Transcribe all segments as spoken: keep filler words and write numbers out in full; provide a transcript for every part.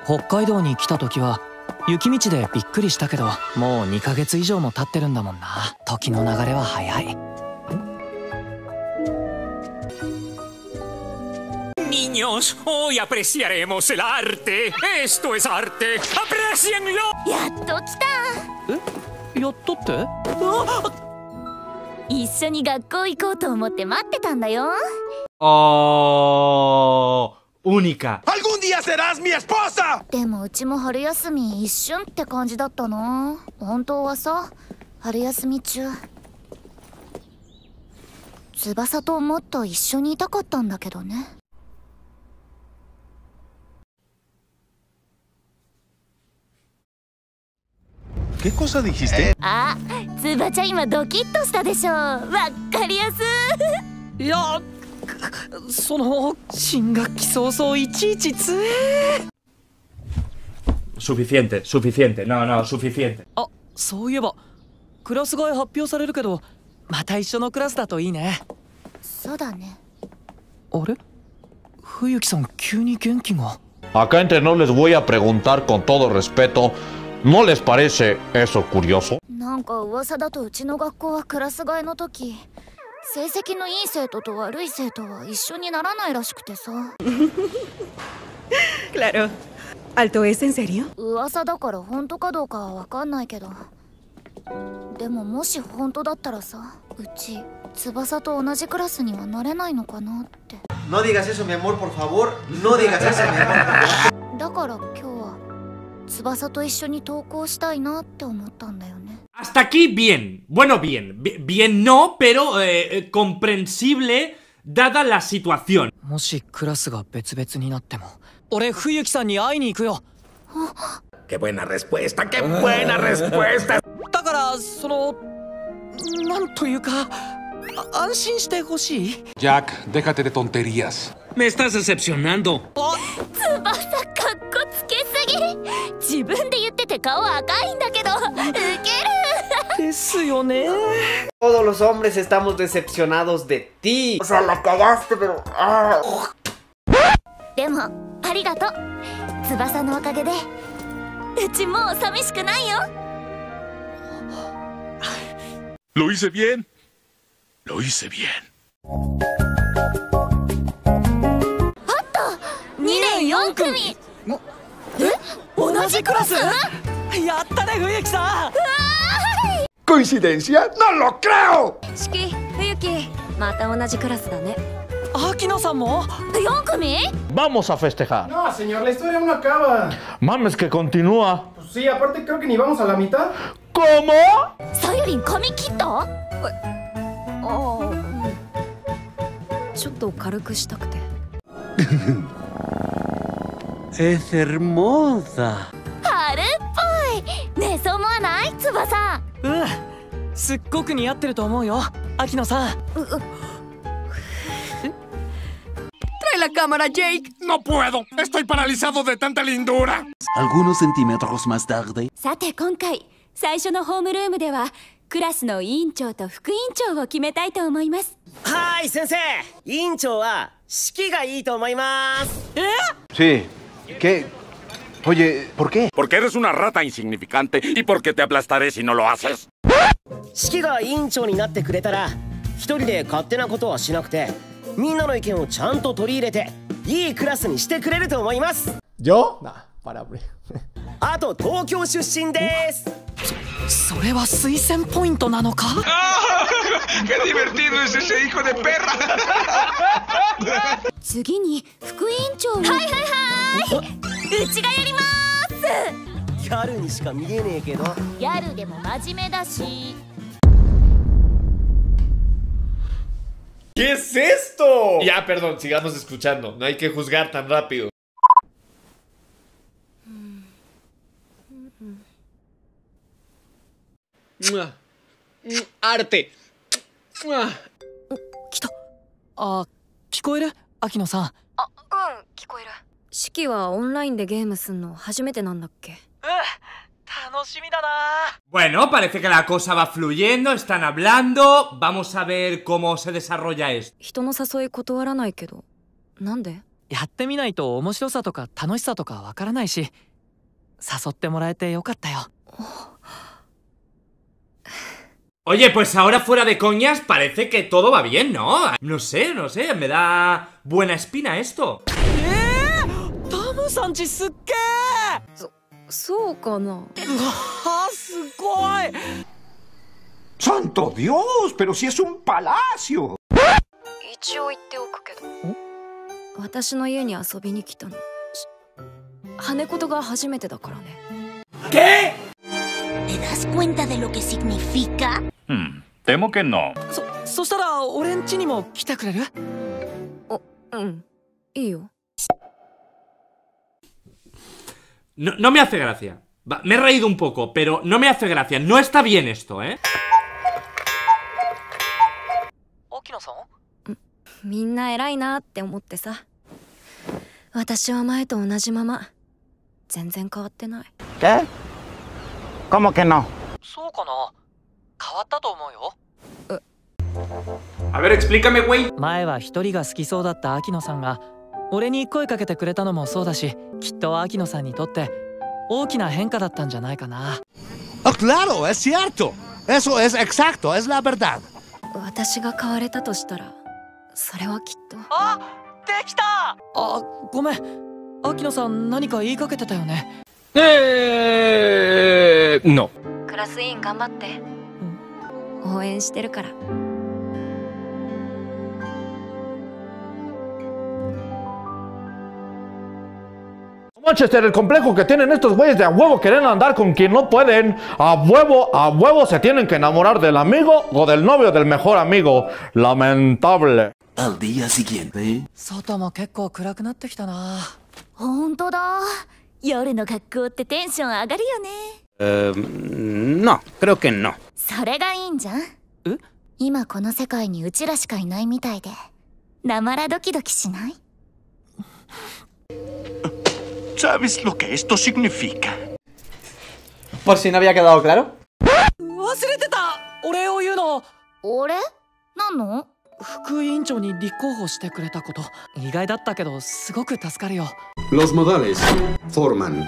北海道に来た時は雪道でびっくりしたけど、もうにかげつ以上も経ってるんだもんな。時の流れは早い。 Niños, hoy apreciaremos el arte. Esto es arte. ¡Aprecienlo! やっと来た。 え、やっとって？ 一緒に学校行こうと思って待ってたんだよ。 Oh, única. ¡Algún día serás mi esposa! でもうちも春休み一瞬って感じだったな。本当はさ、春休み中翼ともっと一緒にいたかったんだけどね。 ¿Qué cosa dijiste? あ、つばちゃん今ドキッとしたでしょ。わかりやすいや、その新学期早々いちいちつえ。 Suficiente, suficiente. No, no, suficiente. あ、そういえばクラス替え発表されるけど、また一緒のクラスだといいね。 そうだね。 あれ、冬木さん急に元気が。 Acá entre nos les voy a preguntar con todo respeto, ¿no les parece eso curioso? なんか噂だとうちの学校はクラス替えの時、成績のいい生徒と悪い生徒は一緒にならないらしくてさ。 Claro. ¿Alto es en serio? 噂だから本当かどうかは分かんないけど、でももし本当だったらさ、うち翼と同じクラスにはなれないのかなって。 No digas eso, mi amor, por favor. No digas eso, mi amor. だから今日は翼と一緒に登校したいなって思ったんだよね。 Hasta aquí bien. Bueno, bien. Bien no, pero eh, comprensible dada la situación. もしクラスが別々になっても、俺冬木さんに会いに行くよ。 ¡Qué buena respuesta! ¡Qué buena respuesta! だからそのなんというか、安心してほしい。 Jack, déjate de tonterías. Me estás decepcionando. 翼かっこつけすぎ。自分で言ってて顔赤いんだけど、ウケる。 ですよね。 Todos los hombres estamos decepcionados de ti. O sea, la cagaste, pero... Ah. でもありがとう。翼のおかげでうちもう寂しくないよ。 Lo hice bien. Lo hice bien. あった。にねんよんくみ。え、同じクラス？ やったね冬木さん。 ¿Coincidencia? ¡No lo creo! 四季、冬木、また同じクラスだね。 秋野さんもよんくみ？ Vamos a festejar. No, señor, la historia aún no acaba. Mames que continúa. Pues sí, aparte creo que ni vamos a la mitad. ¿Cómo? さゆりん髪切った？ ああ、うん、ちょっと軽くしたくて。 Es hermosa. 春っぽい。ねえ、そう思わない？翼。 うん、すっごく似合ってると思うよ秋野さん。 Trae la cámara, Jake. ¡No puedo! ¡Estoy paralizado de tanta lindura! Algunos centímetros más tarde. さて今回最初のホームルームではクラスの委員長と副委員長を決めたいと思います。 はい、先生。委員長は式がいいと思います。 え？ Sí. ¿Qué? Oye, ¿por qué? Porque eres una rata insignificante y porque te aplastaré si no lo haces. 式が委員長になってくれたら、一人で勝手なことはしなくて、みんなの意見をちゃんと取り入れて、いいクラスにしてくれると思います。 ¿Yo? Nah, para. あと東京出身です。 そ、それは推薦ポイントなのか？ ¡Qué divertido es ese hijo de perra! 次に副委員長を。 はいはいはい。うちがやります。 ギャルにしか見えねえけど。 ギャルでも真面目だし。 ¿Qué es esto? Ya, perdón, sigamos escuchando. No hay que juzgar tan rápido. Arte. 来た。 あ、聞こえる？秋野さん。 あ、うん、聞こえる。式はオンラインでゲームすんの初めてなんだっけ？ 楽しみだな。 Bueno, parece que la cosa va fluyendo, están hablando. Vamos a ver cómo se desarrolla esto. 人の誘い断らないけど、なんで？ やってみないと面白さとか楽しさとかわからないし、誘ってもらえてよかったよ。 Oye, pues ahora fuera de coñas parece que todo va bien, ¿no? No sé, no sé, me da buena espina esto. ¡Eh! ¡Tamu-san-chiすっげー! そ、そうかな。 うわー、すごい! ¡Santo Dios! ¡Pero si es un palacio! 一応言っておくけど。私の家に遊びに来たの。羽子が初めてだからね。 ¿Qué? ¿Te das cuenta de lo que significa? Hmm, temo que no. そ、そしたら俺ん家にも来てくれる？ お、うん、いいよ。 No, no me hace gracia. Va, me he reído un poco, pero no me hace gracia. No está bien esto, ¿eh? 秋野さん？ みんな偉いなって思ってさ。私は前と同じまま。全然変わってない。 ¿Qué? ¿Cómo que no? そうかな。変わったと思うよ。 A ver, explícame, güey. 前は一人が好きそうだった秋野さんが俺に声かけてくれたのもそうだし、きっと秋野さんにとって大きな変化だったんじゃないかな。 Ah, claro, es cierto. Eso es exacto, es la verdad. 私が変われたとしたら、それはきっと。 あ、できた！あ、ごめん。秋野さん何か言いかけてたよね。 えー、no。 クラス委員頑張って。うん、応援してるから。 Manchester, el complejo que tienen estos güeyes de a huevo quieren andar con quien no pueden. A huevo, a huevo se tienen que enamorar del amigo o del novio del mejor amigo. Lamentable. Al día siguiente. 外も結構暗くなってきたな。 ほんとだ。夜の学校ってテンション上がるよね。 Uh, no, creo que no. それがいいんじゃん。 え？ 今この世界にうちらしかいないみたいで、なまらドキドキしない？ ¿Sabes lo que esto significa? Por si no había quedado claro. 忘れてた。お礼を言うの。 俺？なんの？ 副委員長に立候補してくれたこと。意外だったけどすごく助かるよ。 Los modales forman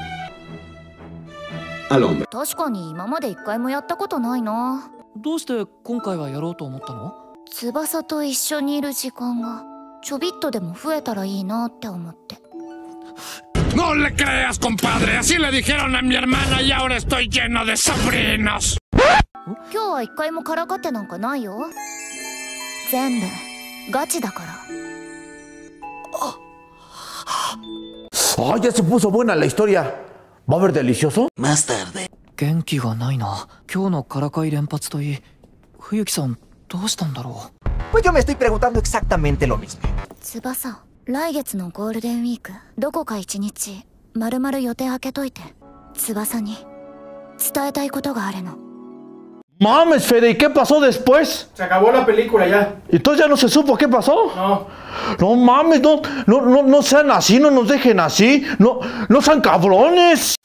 al hombre. 確かに今まで一回もやったことないな。 どうして今回はやろうと思ったの？ 翼と一緒にいる時間がちょびっとでも増えたらいいなって思って。 No le creas, compadre. Así le dijeron a mi hermana y ahora estoy lleno de sobrinos. 今日は一回もからかってなんかないよ。全部ガチだから。 ¡Ay, ya se puso buena la historia! ¿Va a haber delicioso? Más tarde. 元気がないな。今日のからかい連発といい。冬木さんどうしたんだろう。 Pues yo me estoy preguntando exactamente lo mismo. 翼、来月のゴールデンウィーク、どこか一日まるまる予定開けといて。翼に伝えたいことがあるの。 Mames, Fede, ¿y qué pasó después? Se acabó la película ya. ¿Y entonces ya no se supo qué pasó? No. No mames, no, no, no, no sean así, no nos dejen así. No, no sean cabrones.